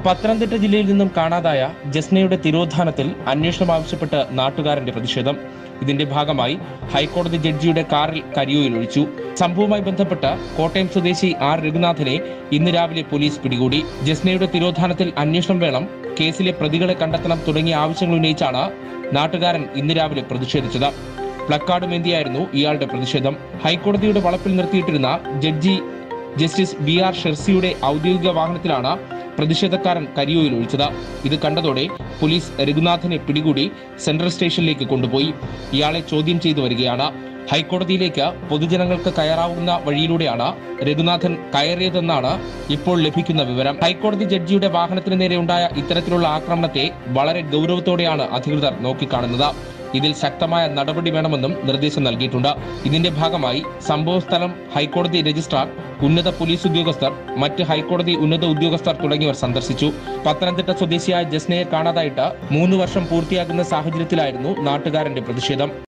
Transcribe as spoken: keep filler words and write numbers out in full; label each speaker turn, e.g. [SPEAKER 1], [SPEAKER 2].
[SPEAKER 1] പത്തനംതിട്ട ജില്ലയിൽ നിന്നും കാണാതായ ജസ്നയുടെ തിരോധാനത്തിൽ അന്വേഷണം ആവശ്യപ്പെട്ട് നാട്ടുകാരന്റെ പ്രതിഷേധം. ഇതിന്റെ ഭാഗമായി ഹൈക്കോടതി ജഡ്ജിയുടെ കാറിൽ കരിയോയിൽ ഒഴിച്ചു. സംഭവവുമായി ബന്ധപ്പെട്ട് കോട്ടയം സ്വദേശി ആർ രഘുനാഥനെ ഇന്ന് രാവിലെ പോലീസ് പിടികൂടി. ജസ്നയുടെ തിരോധാനത്തിൽ അന്വേഷണം വേണം, കേസിലെ പ്രതികളെ കണ്ടെത്തണം തുടങ്ങിയ ആവശ്യങ്ങൾ ഉന്നയിച്ചാണ് നാട്ടുകാരൻ ഇന്ന് രാവിലെ പ്രതിഷേധിച്ചത്. പ്ലക്കാർഡുമേന്തിയായിരുന്നു ഇയാളുടെ പ്രതിഷേധം. ഹൈക്കോടതിയുടെ വളപ്പിൽ നിർത്തിയിട്ടിരുന്ന ജഡ്ജി ജസ്റ്റിസ് ബി ആർ ഷെർസിയുടെ ഔദ്യോഗിക വാഹനത്തിലാണ് പ്രതിഷേധക്കാരൻ കരിയോയിൽ ഒഴിച്ചത്. ഇത് കണ്ടതോടെ പോലീസ് രഘുനാഥനെ പിടികൂടി സെൻട്രൽ സ്റ്റേഷനിലേക്ക് കൊണ്ടുപോയി. ഇയാളെ ചോദ്യം ചെയ്തു വരികയാണ്. ഹൈക്കോടതിയിലേക്ക് പൊതുജനങ്ങൾക്ക് കയറാവുന്ന വഴിയിലൂടെയാണ് രഘുനാഥൻ കയറിയതെന്നാണ് ഇപ്പോൾ ലഭിക്കുന്ന വിവരം. ഹൈക്കോടതി ജഡ്ജിയുടെ വാഹനത്തിന് നേരെ ഉണ്ടായ ഇത്തരത്തിലുള്ള ആക്രമണത്തെ വളരെ ഗൗരവത്തോടെയാണ് അധികൃതർ നോക്കിക്കാണുന്നത്. ഇതിൽ ശക്തമായ നടപടി വേണമെന്നും നിർദ്ദേശം നൽകിയിട്ടുണ്ട്. ഇതിന്റെ ഭാഗമായി സംഭവസ്ഥലം ഹൈക്കോടതി രജിസ്ട്രാർ, ഉന്നത പോലീസ് ഉദ്യോഗസ്ഥർ, മറ്റ് ഹൈക്കോടതി ഉന്നത ഉദ്യോഗസ്ഥർ തുടങ്ങിയവർ സന്ദർശിച്ചു. പത്തനംതിട്ട സ്വദേശിയായ ജസ്നയെ കാണാതായിട്ട് മൂന്ന് വർഷം പൂർത്തിയാകുന്ന സാഹചര്യത്തിലായിരുന്നു നാട്ടുകാരന്റെ പ്രതിഷേധം.